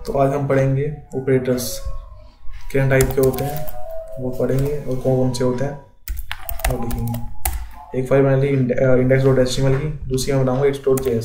तो आज हम पढ़ेंगे ऑपरेटर्स किन टाइप के होते हैं वो पढ़ेंगे और कौन कौन से होते हैं और लिखेंगे। एक फाइल बना ली index.html की, दूसरी मैं बनाऊंगा index.js।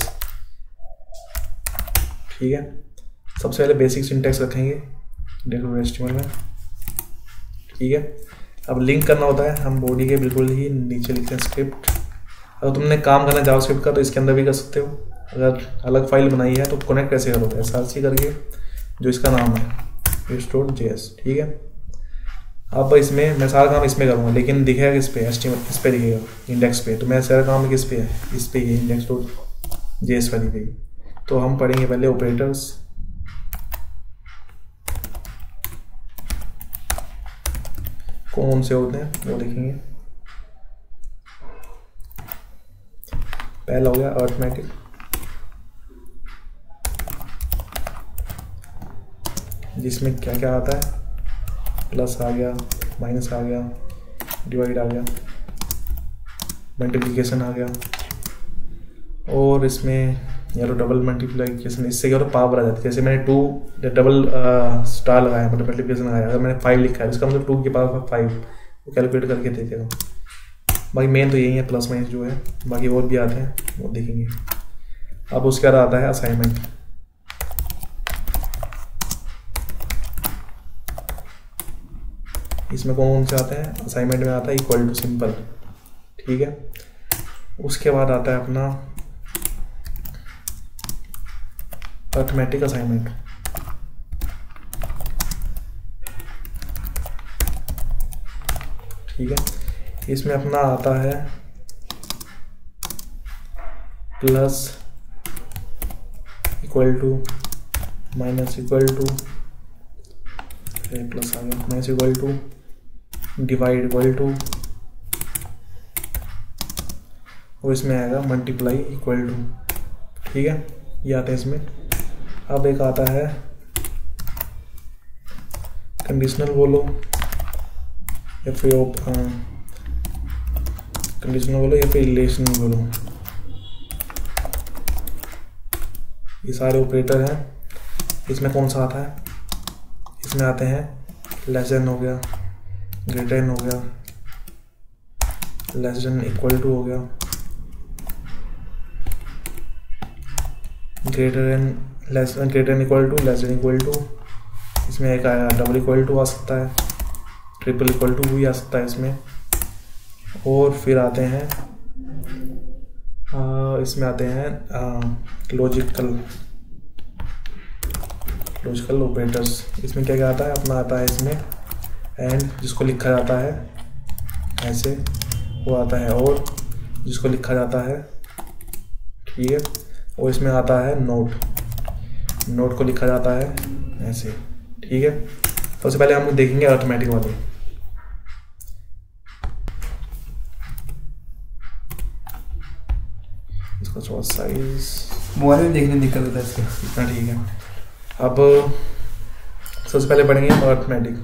ठीक है, सबसे पहले बेसिक सिंटैक्स रखेंगे index.html में। ठीक है, अब लिंक करना होता है, हम बॉडी के बिल्कुल ही नीचे लिखते हैं स्क्रिप्ट। अगर तुमने काम करना है जावास्क्रिप्ट का तो इसके अंदर भी कर सकते हो। अगर अलग फाइल बनाई है तो कनेक्ट कैसे करोगे, src करके जो इसका नाम है index.js। ठीक है, अब इसमें मैं सारा काम इसमें करूँगा, लेकिन दिखेगा किस पे, HTML इस पे दिखेगा इंडेक्स पे। तो मैं सारा काम किस पे है, इस पे ही index.js वाली पे। तो हम पढ़ेंगे पहले ऑपरेटर्स। कौन से होते हैं वो देखेंगे। पहला हो गया अरिथमेटिक, जिसमें क्या क्या आता है, प्लस आ गया, माइनस आ गया, डिवाइड आ गया, मल्टीप्लिकेशन आ गया, और इसमें या तो डबल मल्टीप्लिकेशन, इससे क्या होता है पावर आ जाती है। जैसे मैंने 2 डबल स्टार लगाया, मतलब मल्टीप्लिकेशन लगाया, अगर मैंने 5 लिखा है इसका मतलब 2 की पावर 5 वो कैलकुलेट करके देखेगा। बाकी मेन तो यही है प्लस माइनस जो है, बाकी और भी आते हैं वो देखेंगे। अब उसके बाद आता है असाइनमेंट। इसमें कौन से आते हैं, असाइनमेंट में आता है इक्वल टू सिंपल। ठीक है, उसके बाद आता है अपना अरिथमेटिक असाइनमेंट। ठीक है, इसमें अपना आता है plus equal to, minus equal to, plus आ गया, minus equal to, divide equal to, और इसमें आएगा मल्टीप्लाई इक्वल टू। ठीक है, ये आता है इसमें। अब एक आता है कंडीशनल बोलो या फिर कंडीशनल बोलो या फिर रिलेशनल बोलो, ये सारे ऑपरेटर हैं। इसमें कौन सा आता है, इसमें आते हैं लेस देन हो गया, ग्रेटर देन हो गया, लेस देन इक्वल टू हो गया, greater than equal to, less than equal to. इसमें एक आया डबल इक्वल टू आ सकता है, ट्रिपल इक्वल टू भी आ सकता है इसमें। और फिर आते हैं इसमें आते हैं लॉजिकल ऑपरेटर्स। इसमें क्या क्या आता है, अपना आता है इसमें एंड, जिसको लिखा जाता है ऐसे वो आता है, और जिसको लिखा जाता है। ठीक है, और इसमें आता है नोट को लिखा जाता है ऐसे। ठीक है, सबसे पहले हम देखेंगे अरिथमेटिक वाले। इसका थोड़ा साइज मोबाइल में देखने में दिक्कत होता है इसका, इतना ठीक है। अब सबसे पहले पढ़ेंगे अरिथमेटिक।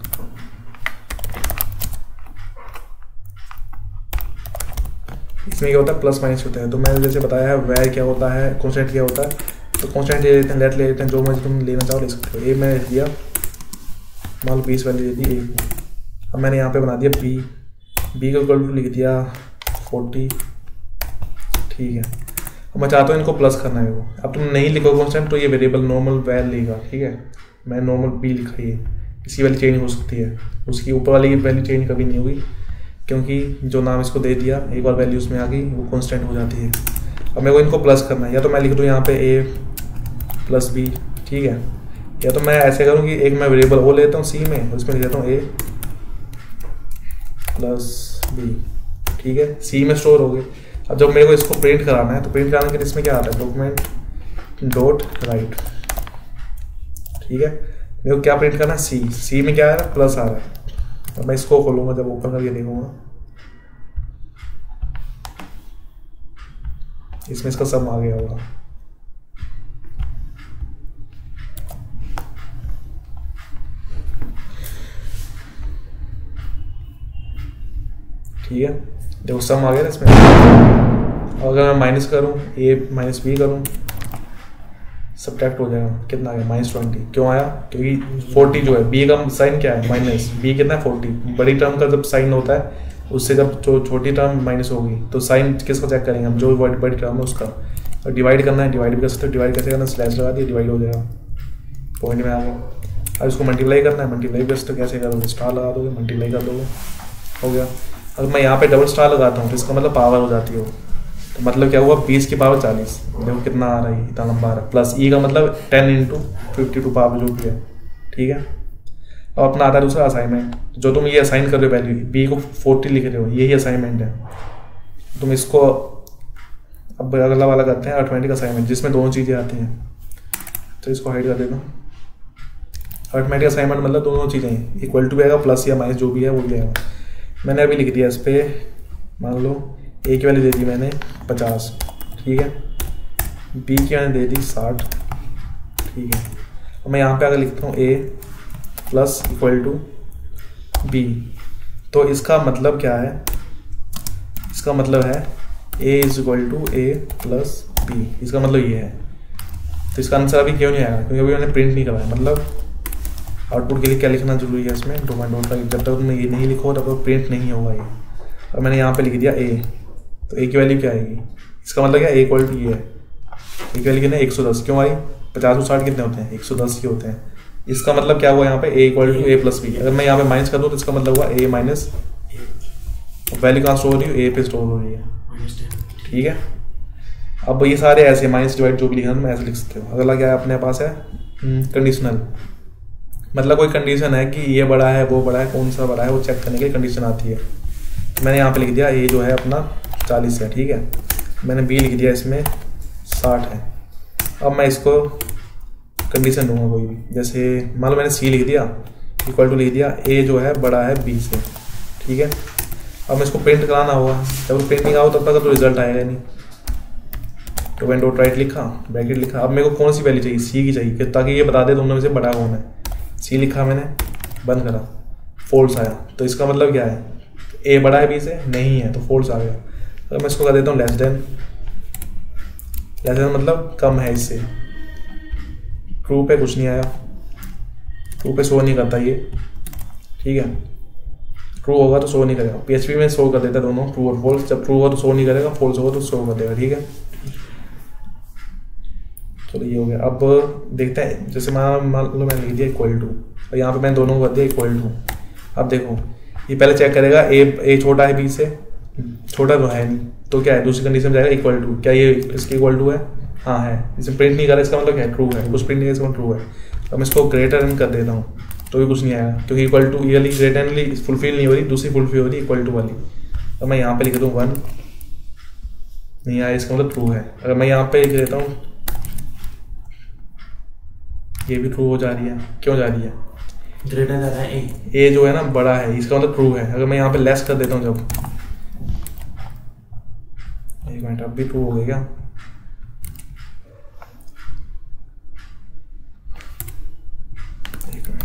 इसमें क्या होता है, प्लस माइनस होता है। तो मैंने जैसे बताया है वैर क्या होता है, कॉन्स्टेंट क्या होता है। तो कॉन्स्टेंट ले लेते हैं, लेट ले लेते हैं, जो मर्जी तुम लेना चाहो ले सकते हो। ए मैंने लिख दिया, मान लो 20 वैल्यू दे दी ए को। अब मैंने यहाँ पे बना दिया बी का इक्वल टू लिख दिया 40। ठीक है, अब मैं चाहता हूँ इनको प्लस करना है वो। अब तुम नहीं लिखो कॉन्स्टेंट तो ये वेरिएबल नॉर्मल वैल लेगा। ठीक है, मैं नॉर्मल बी लिखा, ये इसी वाली चेंज हो सकती है, उसकी ऊपर वाली की वैल्यू चेंज कभी नहीं होगी, क्योंकि जो नाम इसको दे दिया एक बार वैल्यू उसमें आ गई वो कांस्टेंट हो जाती है। अब मेरे को इनको प्लस करना है, या तो मैं लिख दूँ यहाँ पे a प्लस बी। ठीक है, या तो मैं ऐसे करूँ कि एक मैं वेरिएबल वो लेता हूँ सी में, उसमें लिख देता हूँ a प्लस बी। ठीक है, सी में स्टोर हो गए। अब जब मेरे को इसको प्रिंट कराना है तो प्रिंट कराने के लिए इसमें क्या आता है, डॉक्यूमेंट डॉट राइट। ठीक है, मेरे को क्या प्रिंट करना है, सी में क्या आ रहा है, प्लस आ रहा है। अब मैं इसको खोलूंगा, जब ओपन करके देखूंगा इसमें इसका सम आ गया होगा। ठीक है, देखो सम आ गया ना इसमें। अगर मैं माइनस करूं, a माइनस बी करूं, सब्ट्रैक्ट हो जाएगा, कितना आ गया -20। क्यों आया? क्योंकि 40 जो है बी का साइन क्या है माइनस, बी कितना है 40। बड़ी टर्म का जब साइन होता है उससे जब छोटी टर्म माइनस होगी तो साइन किसका चेक करेंगे हम, जो बड़ी टर्म है उसका। और डिवाइड करना है, डिवाइड भी कर सकते हो। डिवाइड कैसे करना, स्लैश लगा दिया, डिवाइड हो जाएगा, पॉइंट में आ गया। अब इसको मल्टीप्लाई करना है, मल्टीप्लाई कर सकते हो। कैसे करोगे, स्टार लगा दोगे, मल्टीप्लाई कर दोगे, हो गया। अगर मैं यहाँ पे डबल स्टार लगाता हूँ तो इसका मतलब पावर हो जाती है, तो मतलब क्या हुआ 20 की पावर 40। देखो कितना आ रहा है, इतना लंबा आ रहा है। प्लस ई का मतलब 10 × 52 पावर जो भी है, ठीक है। अब अपना आता है दूसरा असाइनमेंट। जो तुम ये असाइन कर रहे हो वैल्यू, बी को 40 लिख रहे हो, यही असाइनमेंट है। तुम इसको अब अगला वाला करते हैं अर्थमेटिक असाइनमेंट, जिसमें दोनों चीज़ें आती हैं। तो इसको हाइड कर देता हूँ। अर्थमेटिक असाइनमेंट मतलब दोनों चीज़ें इक्वल टू भी आएगा, प्लस या माइनस जो भी है वो भी आएगा। मैंने अभी लिख दिया इस पर, मान लो ए की वैल्यू दे दी मैंने 50, ठीक है। बी की मैंने दे दी 60, ठीक है। और मैं यहाँ पे अगर लिखता हूँ A plus equal to B, तो इसका मतलब क्या है, इसका मतलब है A is equal to A plus B. इसका मतलब ये है। तो इसका आंसर अभी क्यों नहीं आएगा, क्योंकि अभी मैंने प्रिंट नहीं कराया। मतलब आउटपुट के लिए क्या लिखना जरूरी है इसमें, डॉट का। जब तक तुमने ये नहीं लिखो तब तक प्रिंट नहीं होगा ये। और मैंने यहाँ पे लिख दिया ए, तो ए की वैल्यू क्या आएगी, इसका मतलब क्या ए इक्वल टू ये है। ए की वैल्यू कितने 110, क्यों आई, 50 और 60 कितने होते हैं 110 के होते हैं। इसका मतलब क्या हुआ यहाँ पे A equal to A plus B. अगर मैं यहाँ पे माइनस कर दूँ तो इसका मतलब हुआ ए माइनस, वैल्यू कहाँ स्टोर हो रही है, ए पे स्टोर हो रही है, ठीक है। अब ये सारे ऐसे माइनस डिवाइड जो भी लिखना तुम ऐसे लिख सकते हो। अगला क्या है अपने पास है कंडीशनल, मतलब कोई कंडीशन है कि ये बड़ा है वो बड़ा है, कौन सा बड़ा है वो चेक करने के लिए कंडीशन आती है। तो मैंने यहाँ पे लिख दिया ए जो है अपना 40 है, ठीक है। मैंने बी लिख दिया इसमें 60 है। अब मैं इसको कंडीशन दूंगा कोई भी, जैसे मान लो मैंने सी लिख दिया, इक्वल टू लिख दिया ए जो है बड़ा है बी से, ठीक है। अब मैं इसको प्रिंट कराना होगा, जब प्रिंट नहीं आओ तब तक तो रिजल्ट आएगा नहीं। तो मैंने डॉट राइट लिखा, ब्रैकेट लिखा। अब मेरे को कौन सी वैल्यू चाहिए, सी की चाहिए, ताकि ये बता दे दोनों में से बड़ा कौन है। सी लिखा मैंने, बंद करा, फॉल्स आया। तो इसका मतलब क्या है, ए बड़ा है बी से, नहीं है तो फॉल्स आ गया। अगर मैं इसको कर देता हूँ लेस देन मतलब कम है इससे, ट्रू पे कुछ नहीं आया, ट्रू पे शो नहीं करता ये, ठीक है। ट्रू होगा तो शो नहीं करेगा, PHP में शो कर देता है दोनों ट्रू और फॉल्स। जब ट्रू होगा तो शो नहीं करेगा, फॉल्स होगा तो शो कर देगा, ठीक है। चलो ये हो गया। अब देखते हैं, जैसे मान लो मैंने लिख दिया इक्वल टू, और यहाँ पे मैंने दोनों को कर दिया इक्वल टू। अब देखो ये पहले चेक करेगा ए छोटा है बी से, छोटा तो है नहीं, तो क्या है दूसरी कंडीशन में जाएगा इक्वल टू, क्या ये इसके इक्वल टू है, हाँ है। इसे प्रिंट नहीं करा इसका मतलब क्या है, ट्रू है। कुछ प्रिंट नहीं इसका ट्रू है। अब मैं इसको ग्रेटर देन कर देता हूँ तो भी कुछ नहीं आएगा, क्योंकि इक्वल टू ये वाली ग्रेटर देन फुलफिल नहीं हो रही, दूसरी फुलफिल हो रही इक्वल टू वाली। अब मैं यहाँ पे लिख दूँ 1, नहीं आया, इसका मतलब ट्रू है। अगर मैं यहाँ पे लिख देता हूँ, ये भी ट्रू हो जा रही है। क्यों जा रही है, ग्रेटर देन है ए जो है ना बड़ा है, इसका मतलब ट्रू है। अगर मैं यहाँ पे लेस कर देता हूँ जब, एक मिनट, अब भी ट्रू हो गया क्या, एक मिनट।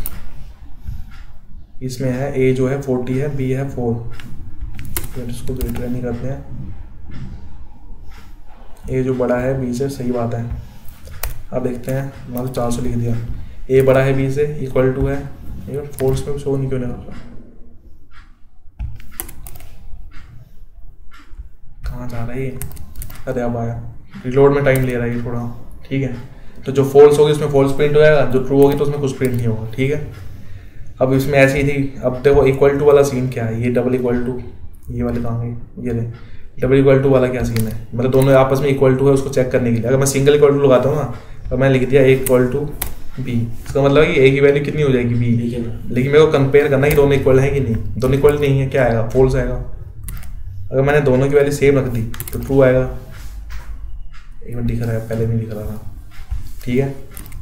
इसमें है ए जो है 40 है, बी है 4, तो इसको ग्रेटर नहीं करते हैं। ए जो बड़ा है बी से, सही बात है। अब देखते हैं, मान लो 400 लिख दिया, ए बड़ा है बी से, इक्वल टू है, फोर्स में शो नहीं क्यों नहीं कर रहा, कहाँ जा रहा है ये, अरे अब आया। रिलोड में टाइम ले रहा है ये थोड़ा, ठीक है। तो जो फॉल्स होगी उसमें फॉल्स प्रिंट हो जाएगा, जो ट्रू होगी तो उसमें कुछ प्रिंट नहीं होगा, ठीक है। अब इसमें ऐसी ही थी। अब देखो इक्वल टू वाला सीन क्या है, ये डबल इक्वल टू, ये वाले कहाँ गए, ये ले डबल इक्वल टू वाला क्या सीन है, मतलब दोनों आपस में इक्वल टू है उसको चेक करने के लिए। अगर मैं सिंगल इक्वल टू लगाता हूँ ना, तो मैं लिख दिया ए इक्वल टू बी, इसका मतलब है कि ए की वैल्यू कितनी हो जाएगी बी, लेकिन मेरे को कंपेयर करना है कि दोनों इक्वल है कि नहीं। दोनों इक्वल नहीं है, क्या आएगा, फॉल्स आएगा। अगर मैंने दोनों की वैल्यू सेम रख दी तो ट्रू आएगा। एक मिनट दिख रहा है, पहले नहीं दिख रहा था, ठीक है।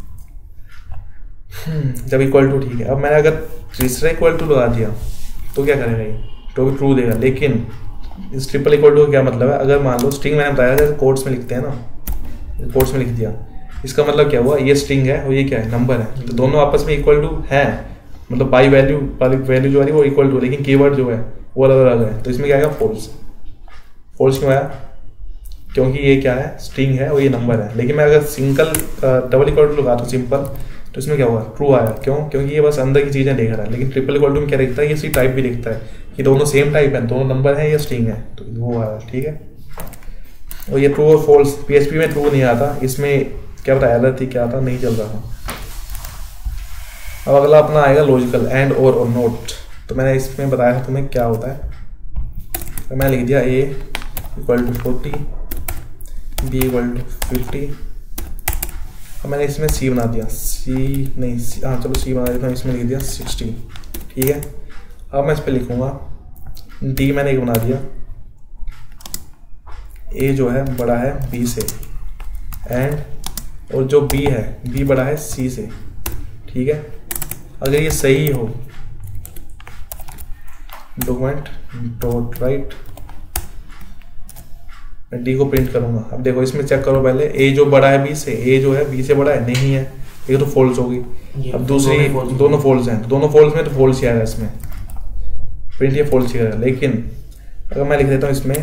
जब इक्वल टू, ठीक है। अब मैंने अगर तीसरा इक्वल टू लगा दिया तो क्या करेगा ये, तो भी ट्रू देगा। लेकिन इस ट्रिपल इक्वल टू का क्या मतलब है, अगर मान लो स्ट्रिंग मैंने बताया जैसे कोट्स में लिखते हैं ना, कोट्स में लिख दिया, इसका मतलब क्या हुआ, ये स्ट्रिंग है और ये क्या है, नंबर है। तो दोनों आपस में इक्वल टू है, मतलब बाई वैल्यू वैल्यू जो आ रही है वो इक्वल टू, लेकिन कीवर्ड जो है वो अलग अलग है। तो इसमें क्या आएगा, फॉल्स। फॉल्स क्यों आया, क्योंकि ये क्या है, स्ट्रिंग है और ये नंबर है। लेकिन मैं अगर सिंगल डबल इक्वल टू लगाता हूँ सिंपल, तो इसमें क्या हुआ, ट्रू आया। क्यों, क्योंकि ये बस अंदर की चीज़ें देख रहा है। लेकिन ट्रिपल इक्वल टू में क्या दिखता है, ये सी टाइप भी दिखता है, ये दोनों सेम टाइप है, दोनों नंबर है या स्ट्रिंग है, तो वो आया। ठीक है, और ये ट्रू और फॉल्स PHP में ट्रू नहीं आता, इसमें क्या पता एरर थी क्या था, नहीं चल रहा था। अब अगला अपना आएगा लॉजिकल एंड और नोट। तो मैंने इसमें बताया था तुम्हें क्या होता है। तो मैं लिख दिया A equal to 40, B equal to 50। अब मैंने इसमें C बना दिया, C नहीं हाँ चलो C बना दिया, इसमें लिख दिया 60। ठीक है, अब मैं इस पर लिखूँगा D मैंने एक बना दिया, A जो है बड़ा है B से, एंड और जो B है B बड़ा है C से। ठीक है, अगर ये सही हो डॉक्यूमेंट डॉट राइट, मैं D को प्रिंट करूंगा। अब देखो इसमें चेक करो पहले, A जो बड़ा है B से, A जो है B से बड़ा है, नहीं है, ये तो फॉल्स होगी। अब दूसरी दोनों फॉल्स हैं, तो दोनों फॉल्स में तो फॉल्स ही आएगा इसमें, प्रिंट ये फॉल्स ही आएगा। लेकिन अगर मैं लिख देता हूँ इसमें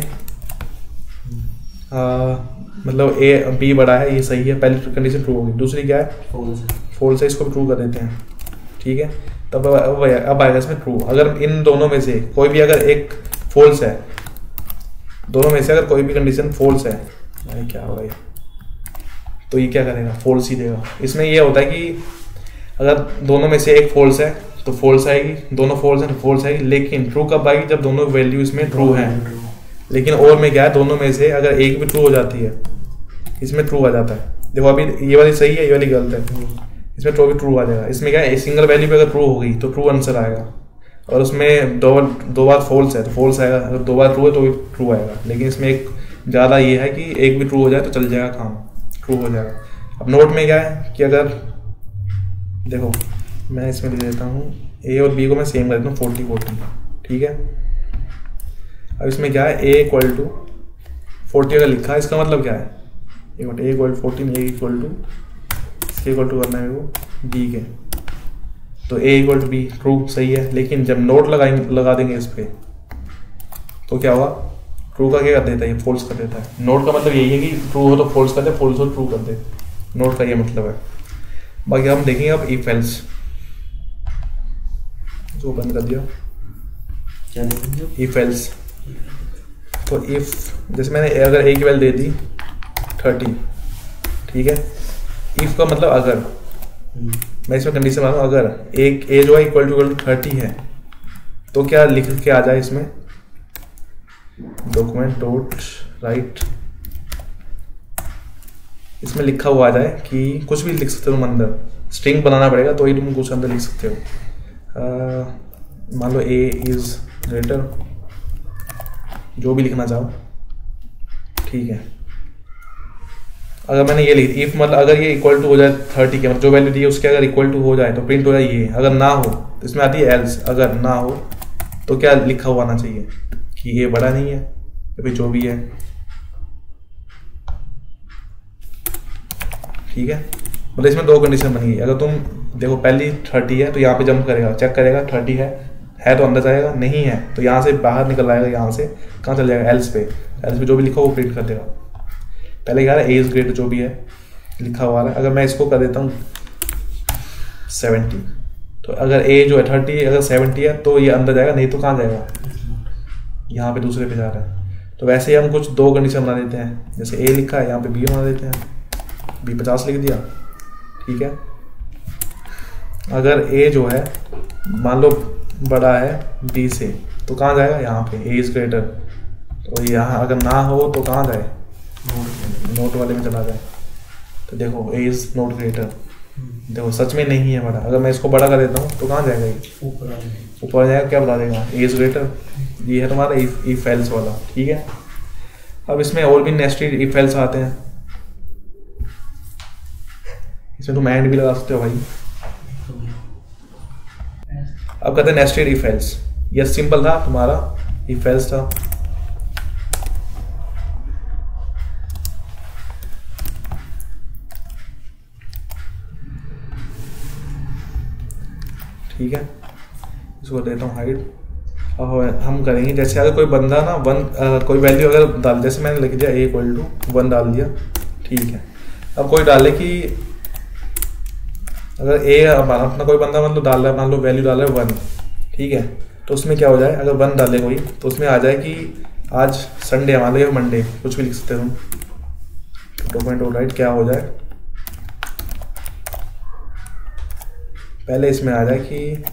मतलब B बड़ा है, ये सही है, पहली कंडीशन ट्रू होगी, दूसरी क्या है फॉल्स है, इसको भी ट्रू कर देते हैं। ठीक है, तब अब आएगा इसमें ट्रू। अगर इन दोनों में से कोई भी अगर एक फॉल्स है, दोनों में से अगर कोई भी कंडीशन फॉल्स है, क्या होगा ये, तो ये क्या करेगा, फॉल्स ही देगा। इसमें ये होता है कि अगर दोनों में से एक फॉल्स है तो फॉल्स आएगी, दोनों फॉल्स हैं तो फॉल्स आएगी। लेकिन ट्रू कब आएगी, जब दोनों वैल्यू इसमें ट्रू है। लेकिन और में क्या है, दोनों में से अगर एक भी ट्रू हो जाती है, इसमें ट्रू आ जाता है। देखो अभी ये वाली सही है, ये वाली गलत है, इसमें तो भी ट्रू आ जाएगा। इसमें क्या है, सिंगल वैल्यू पे अगर ट्रू होगी तो ट्रू आंसर आएगा, और उसमें दो बार फॉल्स है तो फॉल्स आएगा, अगर दो बार ट्रू है तो भी ट्रू आएगा। लेकिन इसमें एक ज़्यादा ये है कि एक भी ट्रू हो जाए तो चल जाएगा, काम ट्रू हो जाएगा। अब नोट में क्या है कि अगर देखो मैं इसमें लिख देता हूँ A और B को मैं सेम कर देता हूँ 40-40। ठीक है, अब इसमें क्या है, A इक्वल टू 40 अगर लिखा है, इसका मतलब क्या है, A equal to 14, A equal to इसके इक्वल टू करना है वो B के, तो A equal to B true सही है। लेकिन जब नोट लगा देंगे इस पर तो क्या हुआ, ट्रू का क्या कर देता है, ये फॉल्स कर देता है। नोट का मतलब यही है कि ट्रू हो तो फॉल्स कर दे, फॉल्स हो तो ट्रू कर दे, नोट का ये मतलब है। बाकी हम देखेंगे अब इफ एल्स, जो बंद कर दिया, क्या देखेंगे इफ एल्स। तो इफ जैसे मैंने अगर A की वैल्यू दे दी 30, ठीक है, इफ का मतलब अगर, मैं इसमें कंडीशन बना रहा हूँ, अगर एक A जो है इक्वल टू 30 है, तो क्या लिख के आ जाए इसमें डॉक्यूमेंट डॉट राइट, इसमें लिखा हुआ आ जाए कि कुछ भी लिख सकते हो तुम अंदर, स्ट्रिंग बनाना पड़ेगा तो ही तुम कुछ अंदर लिख सकते हो। मान लो A इज ग्रेटर, जो भी लिखना चाहो। ठीक है, अगर मैंने ये लिख इफ मतलब अगर ये इक्वल टू हो जाए 30 के, मतलब जो वैल्यू दी है उसके अगर इक्वल टू हो जाए तो प्रिंट हो जाए ये। अगर ना हो तो इसमें आती है एल्स, अगर ना हो तो क्या लिखा हुआ आना चाहिए कि ये बड़ा नहीं है या फिर जो भी है। ठीक है, मतलब इसमें दो कंडीशन बनेगी। अगर तुम देखो पहली 30 है तो यहाँ पे जंप करेगा, चेक करेगा 30 है तो अंदर जाएगा, नहीं है तो यहाँ से बाहर निकल आएगा, यहाँ से कहाँ चल जाएगा, एल्स पे। एल्स पे जो भी लिखा वो प्रिंट कर देगा। पहले क्या है, ए इज ग्रेटर जो भी है लिखा हुआ है। अगर मैं इसको कर देता हूँ 70, तो अगर ए जो है 30 अगर 70 है तो ये अंदर जाएगा, नहीं तो कहाँ जाएगा, यहाँ पे दूसरे पे जा रहा है। तो वैसे ही हम कुछ दो कंडीशन बना देते हैं, जैसे ए लिखा है यहाँ पे बी बना देते हैं, बी 50 लिख दिया। ठीक है, अगर ए जो है मान लो बड़ा है बी से तो कहाँ जाएगा, यहाँ पे ए इज ग्रेटर, तो यहाँ अगर ना हो तो कहाँ जाए, नोट वाले में चला जाए। तो देखो ए इज नॉट ग्रेटर, देखो सच में नहीं है बड़ा। अगर मैं इसको बड़ा कर देता हूँ तो कहाँ जाएगा, ये ऊपर जाएगा, क्या बता देगा, ए इज ग्रेटर। ये है तुम्हारा इफ एल्स वाला। ठीक है, अब इसमें और भी नेस्टेड इफ एल्स आते हैं, इसमें तुम एंड भी लगा सकते हो भाई। अब कहते हैं नेस्टेड इफ एल्स। ये सिंपल था तुम्हारा, इफ एल्स था। ठीक है, इसको देता हूँ हाइड। अब हम करेंगे जैसे अगर कोई बंदा ना कोई वैल्यू अगर डाल, जैसे मैंने लिख दिया a = 1 डाल दिया, ठीक है। अब कोई डाले कि अगर अपना कोई बंदा मतलब डाल रहा है, मान लो वैल्यू डाल रहा है 1, ठीक है, तो उसमें क्या हो जाए, अगर 1 डाले कोई तो उसमें आ जाए कि आज संडे मान लो, मंडे, कुछ भी लिख सकते हो तुम। 2.0 राइट क्या हो जाए, पहले इसमें आ जाए कि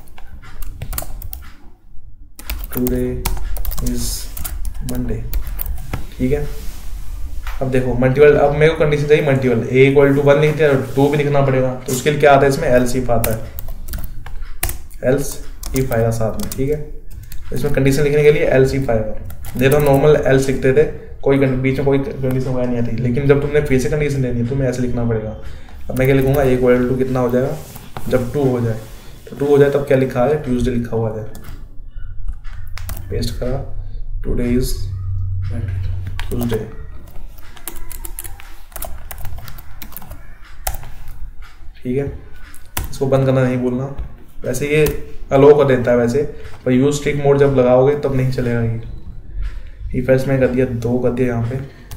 टुडे इज मंडे, ठीक है। अब देखो मल्टीपल, अब मेरे को कंडीशन चाहिए मल्टीपल, a = 1 लिखते हैं, 2 भी लिखना पड़ेगा, तो उसके लिए क्या आता है इसमें, एल्स इफ आता है, एल्स इफ आएगा साथ में, ठीक है। इसमें कंडीशन लिखने के लिए एल्स इफ आएगा। देखो नॉर्मल एल्स लिखते थे, कोई बीच में कोई कंडीशन वगैरह नहीं आती, लेकिन जब तुमने फिर से कंडीशन लेनी है तुम्हें ऐसे लिखना पड़ेगा। अब मैं क्या लिखूंगा, a = कितना हो जाएगा, जब 2 हो जाए, तो 2 हो जाए तब क्या लिखा है, ट्यूसडे लिखा हुआ है, पेस्ट करा, टुडे इज ट्यूसडे, ठीक है। इसको बंद करना नहीं बोलना, वैसे ये अलो कर देता है वैसे, पर यूज स्ट्रिक मोड जब लगाओगे तब नहीं चलेगा ये। इफ में कर दिया 2 कर दिया यहाँ पे,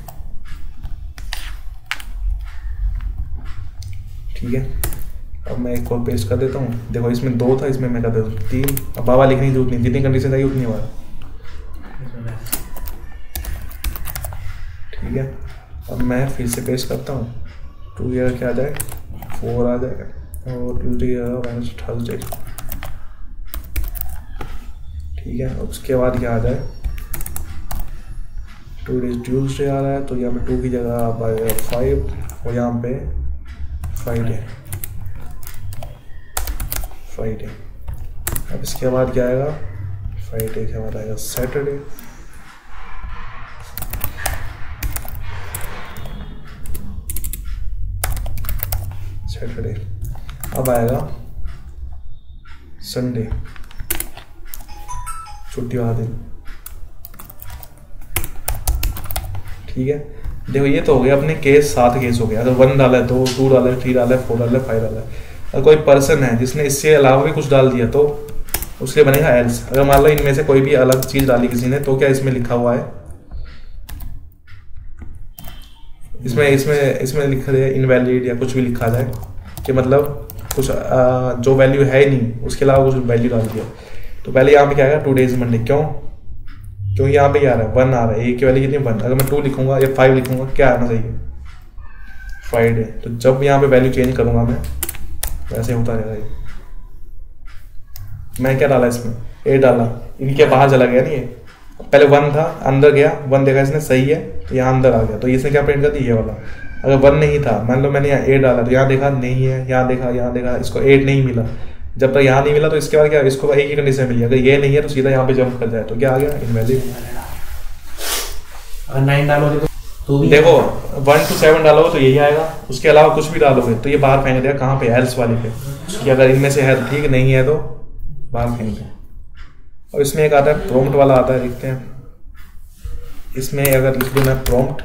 ठीक है। अब मैं एक और पेस्ट कर देता हूँ, देखो इसमें 2 था, इसमें मैं कर देता हूँ 3। अब बाबा लिखने की जरूरत नहीं, जितनी कंडीशन चाहिए उतनी बार, ठीक है। अब मैं फिर से पेस्ट करता हूँ, 2 ईयर क्या आ जाए, 4 आ जाएगा, और ट्यूसडे वेडनेसडे थर्सडे, ठीक है। उसके बाद क्या आ जाए, टुडे ट्यूसडे आ रहा है, तो यहाँ पे 2 की जगह आप आएगा 5, और यहाँ पे फ्राइडे। अब इसके बाद क्या आएगा, फ्राइडे के बाद आएगा सैटरडे, अब आएगा संडे, छुट्टी वाला दिन, ठीक है। देखो ये तो हो गया अपने केस, 7 केस हो गया। अगर 1 डाला है तो 2 डाला है, 3 डाला है, 4 डाला है, 5 डाला है। अगर कोई पर्सन है जिसने इससे अलावा भी कुछ डाल दिया तो उसके लिए बनेगा एल्स। अगर मान लो इनमें से कोई भी अलग चीज डाली किसी ने, तो क्या इसमें लिखा हुआ है, इसमें लिखा जाए इनवैलिड या कुछ भी लिखा जाए कि मतलब कुछ जो वैल्यू है ही नहीं उसके अलावा कुछ वैल्यू डाल दिया, तो पहले यहाँ पे क्या आएगा, टुडे इज मंडे। क्यों यहाँ पे आ रहा है 1 आ रहा है, ए की वैल्यू कितनी 1। अगर मैं 2 लिखूंगा या 5 लिखूंगा, क्या आना चाहिए, फ्राइडे। तो जब यहाँ पे वैल्यू चेंज करूंगा मैं, वैसे होता रहेगा ये। मैं क्या डाला इसमें, ए डाला, इनके बाहर चला गया नहीं, पहले 1 था, अंदर गया, 1 देखा इसने सही है तो यहाँ अंदर आ गया, तो इसने क्या प्रिंट कर दिया, ये वाला। अगर 1 नहीं था, मान लो मैंने यहाँ 8 डाला, तो यहाँ देखा नहीं है, यहाँ देखा इसको 8 नहीं मिला। जब तक यहाँ नहीं मिला तो इसके बाद क्या, इसको एक ही कंडीशन मिली, अगर ये नहीं है तो सीधा यहाँ पे जंप कर जाए, तो क्या आ गया, इनवैलिड। 9 डालोगे तो भी देखो 1 to 7 डालोगे तो यही आएगा, उसके अलावा कुछ भी डालोगे तो ये बाहर फेंक देगा, कहाँ पे, एल्स वाले पे, कि अगर इनमें से है ठीक, नहीं है तो बाहर फेंक दे। और इसमें एक आता है प्रॉम्प्ट वाला आता है, देखते हैं। इसमें अगर लिख दूँ मैं प्रॉम्प्ट,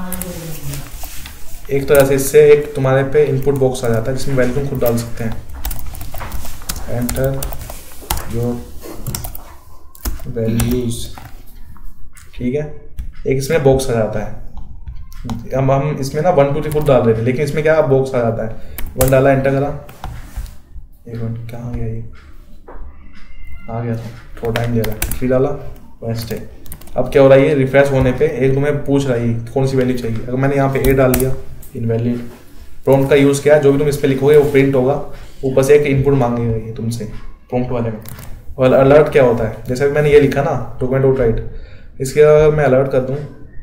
एक तरह से इससे एक तुम्हारे पे इनपुट बॉक्स आ जाता है जिसमें वैल्यू तुम खुद डाल सकते हैं। एंटर योर वैल्यूज, ठीक है। एक इसमें बॉक्स आ जाता है। अब हम इसमें ना 1 2 3 खुद डाल रहे थे, लेकिन इसमें क्या बॉक्स आ जाता है। 1 डाला, एंटर करा, एक मिनट कहाँ गया ये, आ गया था, थोड़ा टाइम ले रहा है। 3 डाला, वेस्ट है। अब क्या हो रहा है, ये रिफ्रेश होने पे एक तुम्हें पूछ रहा है कौन सी वैल्यू चाहिए। अगर मैंने यहाँ पे ए डाल दिया, इनवैलिड। प्रॉम्प्ट का यूज़ किया, जो भी तुम इस पे लिखोगे वो प्रिंट होगा, ऊपर से एक इनपुट मांगेगा ये तुमसे प्रॉम्प्ट वाले में। और अलर्ट क्या होता है, जैसे मैंने ये लिखा ना 2.0 राइट, इसके अगर मैं अलर्ट कर दूँ,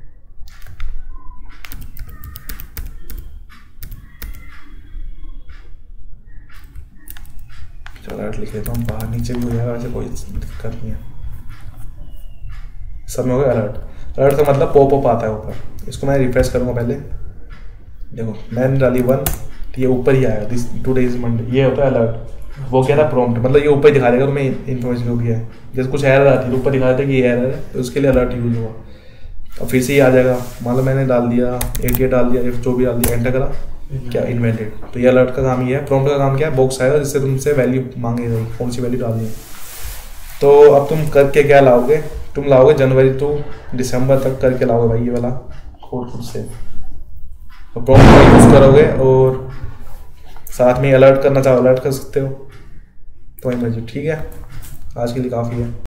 अलर्ट लिख लेता हूँ, बाहर नीचे भी हो जाएगा, वैसे कोई दिक्कत नहीं है। सब में हो गया अलर्ट। अलर्ट का मतलब पॉप अप आता है ऊपर। इसको मैं रिफ्रेश करूँगा पहले, देखो मैंने डाली 1 तो ये ऊपर ही आया, दिस टुडे इज मंडे, ये होता है अलर्ट। वो क्या था प्रॉम्प्ट, मतलब ये ऊपर ही दिखा देगा तुम्हें इन्फॉर्मेशन जो भी है। जैसे कुछ एरर आती है तो ऊपर दिखा देता है कि ये एरर है, तो उसके लिए अलर्ट यूज हुआ। और फिर से ये आ जाएगा, मान लो मैंने डाल दिया 88 डाल दिया, जो भी डाल दिया, एंटर करा, क्या इनवैलिड। तो ये अलर्ट का काम ही है। प्रॉम्प्ट का काम क्या है, बॉक्स आएगा जिससे तुमसे वैल्यू मांगेगा कौन सी वैल्यू डालनी है। तो अब तुम करके क्या लाओगे, तुम लाओगे जनवरी टू दिसंबर तक करके लाओगे भाई ये वाला कोड खुद से, तो प्रॉम्प्ट का यूज़ करोगे और साथ में अलर्ट करना चाहो अलर्ट कर सकते हो, तो वही मर्जी। ठीक है, आज के लिए काफ़ी है।